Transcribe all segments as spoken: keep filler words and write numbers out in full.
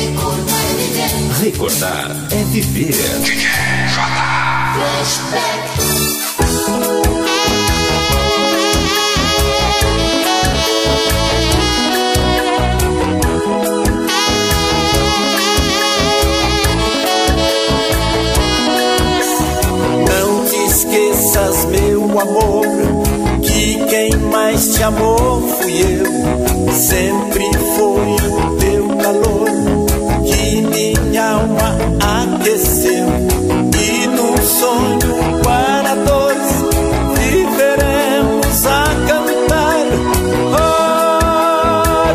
Recordar é viver. D J J. Flashback. Não te esqueças, meu amor, que quem mais te amou fui eu. Sempre foi o teu calor que minha alma aqueceu. E num sonho para dois viveremos a cantar, a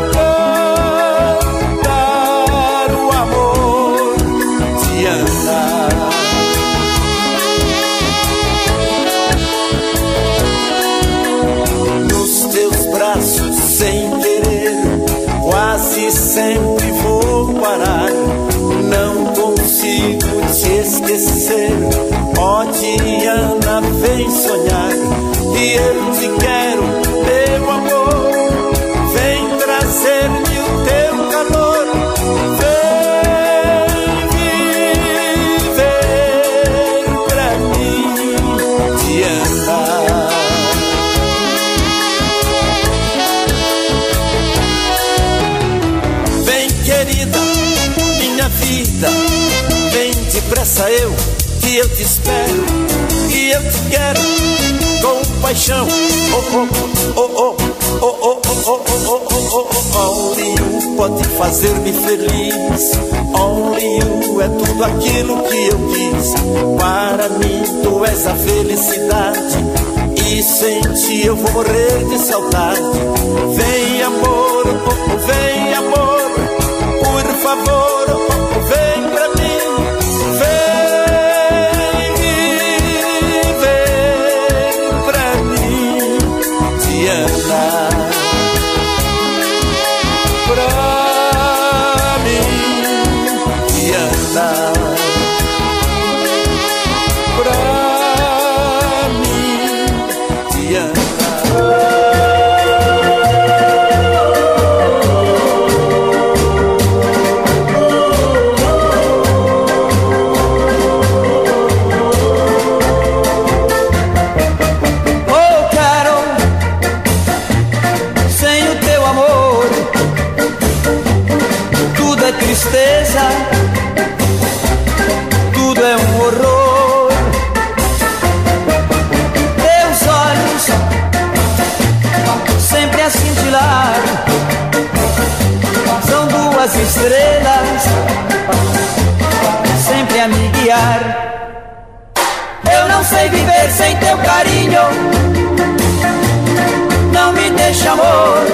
cantar o amor de andar. Nos teus braços sem querer, quase sempre vou parar. Não consigo te esquecer, ó Diana, vem sonhar. E eu te quero, meu amor, vem trazer-me o teu calor. Vem viver pra mim, Diana. Vem, querida, minha vida, vem depressa eu, que eu te espero, que eu te quero com paixão. Oh, oh, oh, oh, oh, oh, oh, oh, oh, oh, oh. Only you pode fazer-me feliz. Only you é tudo aquilo que eu quis. Para mim tu és a felicidade, e sem ti eu vou morrer de saudade. Vem amor, oh, oh, vem amor, por favor, oh, oh, vem pra mim. Vem viver pra mim, Diana. Pra mim, Diana. Pra mim, Diana. Tristeza, tudo é um horror. Teus olhos sempre a cintilar, são duas estrelas sempre a me guiar. Eu não sei viver sem teu carinho, não me deixa amor.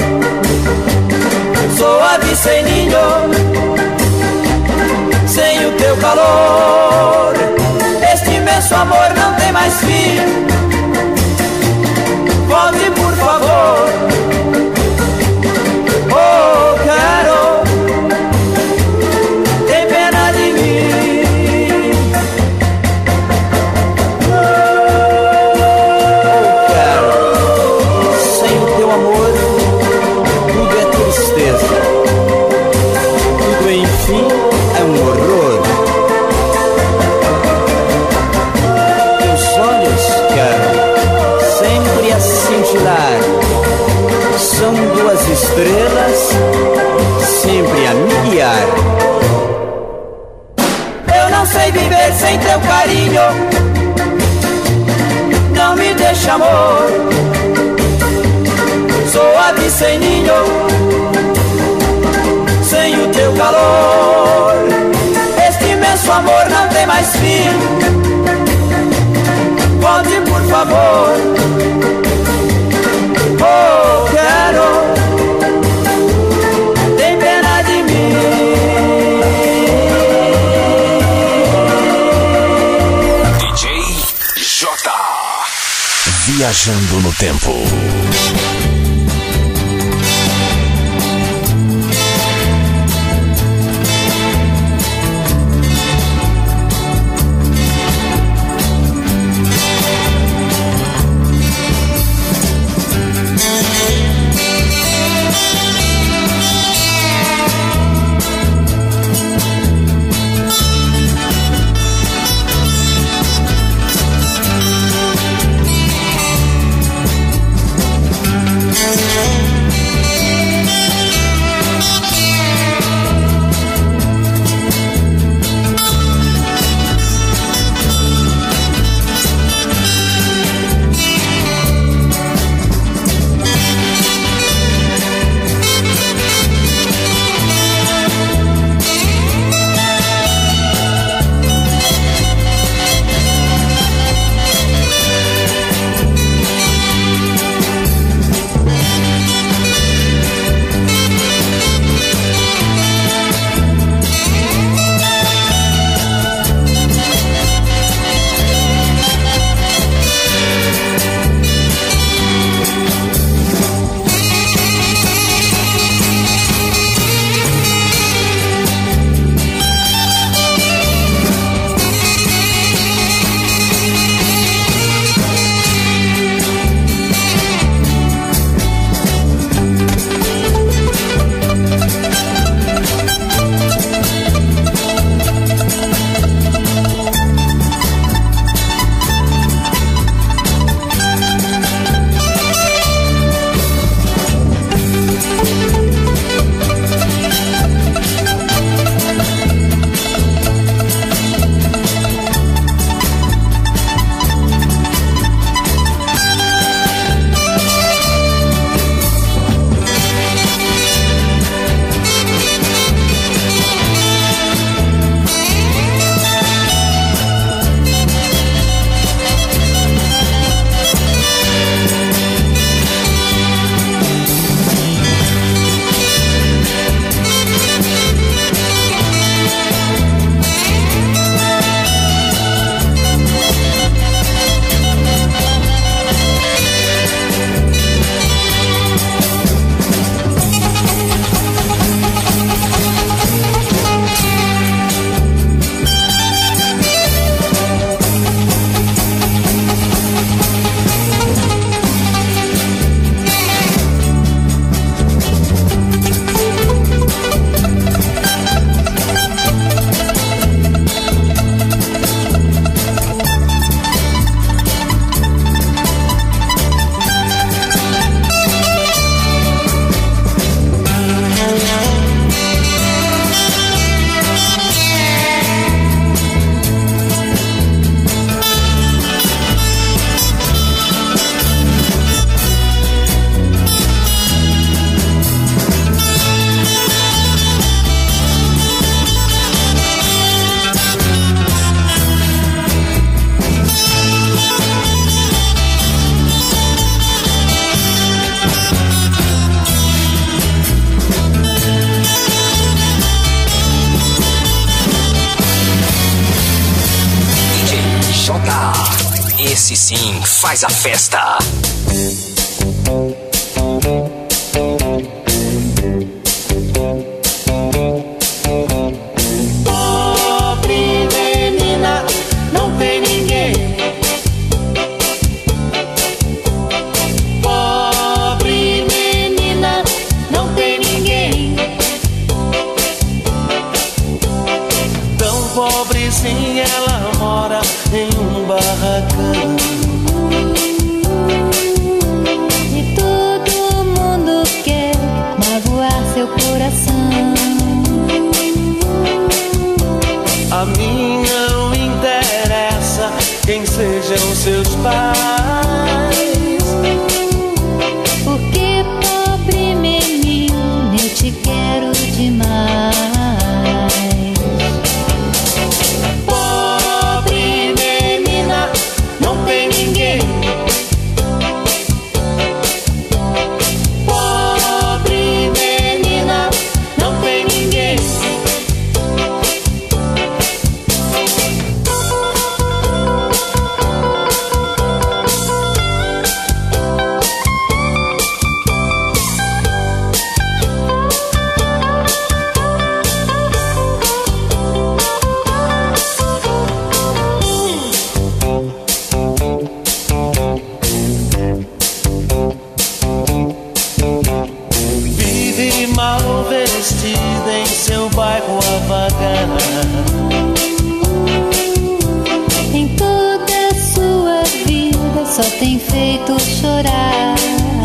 Sou ave sem ninho, sem o teu calor. Este imenso amor não tem mais fim. Volte por favor. Oh, quero, tem pena de mim. Oh, quero, sem o teu amor tudo é tristeza, tudo enfim é um horror. Teus olhos, quero, sempre a cintilar, são duas estrelas sempre a me guiar. Eu não sei viver sem teu carinho, não me deixa amor. Sou ave sem ninho, sem o teu calor. Este imenso amor não tem mais fim. Volte por favor. Oh, quero, tem pena de mim. D J J. Viajando no tempo. Esse sim faz a festa. Pobre menina, não tem ninguém. Pobre menina, não tem ninguém. Tão pobrezinha, ela mora em um barracão. E todo mundo quer magoar seu coração. A mim não interessa quem sejam seus pais, Porque pobre menina, eu te quero demais. pobre menina, não tem ninguém. Pobre menina, não tem ninguém. Vive mal vestida em seu bairro a vagar. Em toda a sua vida só tem feito chorar.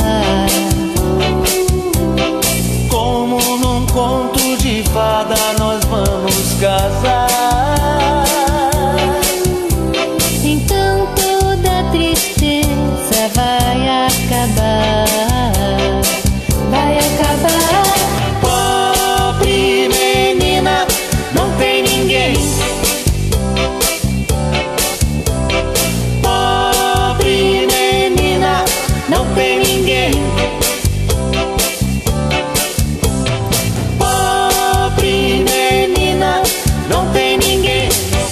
Como num conto de fada nós vamos casar. Então toda tristeza vai acabar. Vai acabar. Pobre menina, não tem ninguém. Pobre menina, não tem ninguém. Pobre menina, não tem ninguém.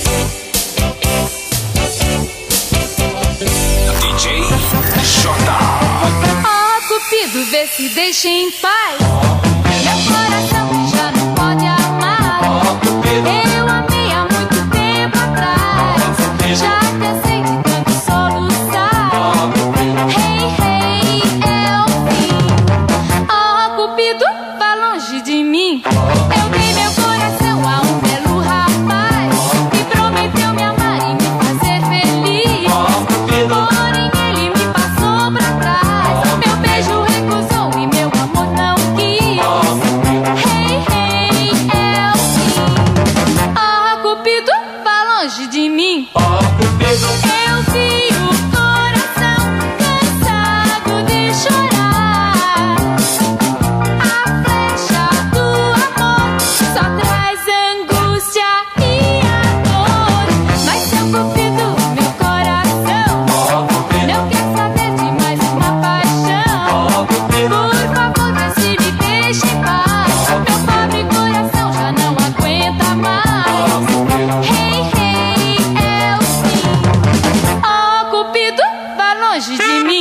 D J Jota. Ah, Cupido, vê se deixa em paz. Meu coração já não pode amar. Eu amei há muito tempo atrás. Já cansei de tanto soluçar. Hey, hey, é o fim. Ah, Cupido, vá longe de mim. Eu dei meu coração a um belo rapaz que prometeu me amar e me fazer feliz. Porém ele me passou pra trás. Meu beijo recusou e meu amor não quis. Hey, hey, é o fim. Ah, Cupido, vá longe de mim. Eu vi o coração cansado de chorar. A flecha do amor só traz angústia e a dor. Mas seu Cupido, meu coração não quer saber de mais uma paixão. Por favor, vê se me deixa em paz. Meu pobre coração já não aguenta mais. Hey, hey, é o fim. Oh, Cupido, vá longe de mim.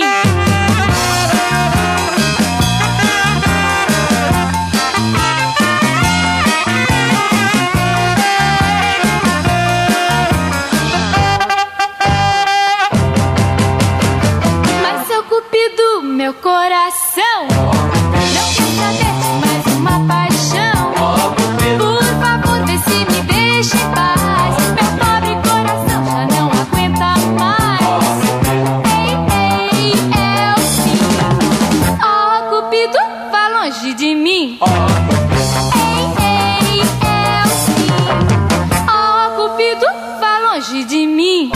Mas seu Cupido, meu coração não quer saber de mais uma paixão. Por favor, vê se me deixa em paz. Meu pobre coração já não aguenta mais. Ei, ei, é o fim. Oh, Cupido, vá longe de mim. Ei, ei, é o fim. Oh, Cupido, vá longe de mim.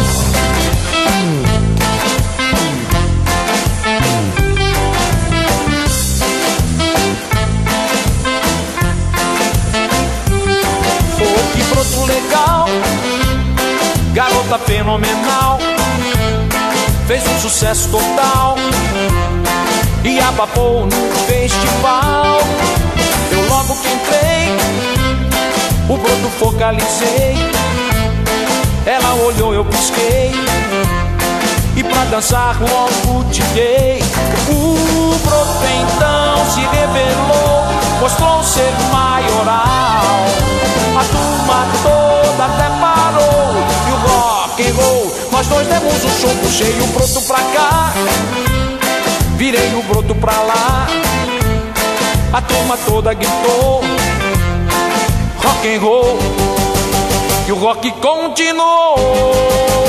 Oh, que broto legal, garota fenomenal, fez um sucesso total e abafou no festival. Eu logo que entrei, o broto focalizei. Ela olhou, eu pisquei e pra dançar logo te dei. O broto então se revelou, mostrou ser maioral. A turma toda até parou e o rock and roll, nós dois demos um show. Puxei o broto pra cá, virei o broto pra lá. A turma toda gritou rock and roll e o rock continuou.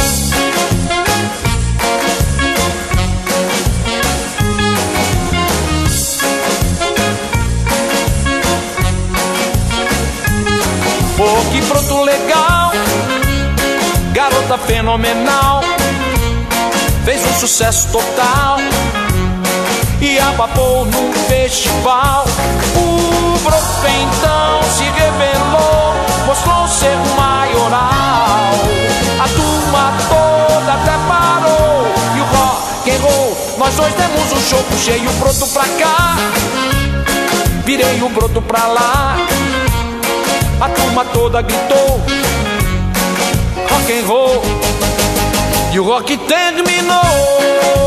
Pô, que broto legal, garota fenomenal, fez um sucesso total e abafou num festival. O broto então se revelou, mostrou ser maioral. A turma toda até parou e o rock and roll, nós dois demos um show. Puxei o broto pra cá, virei o broto pra lá. A turma toda gritou rock and roll e o rock terminou.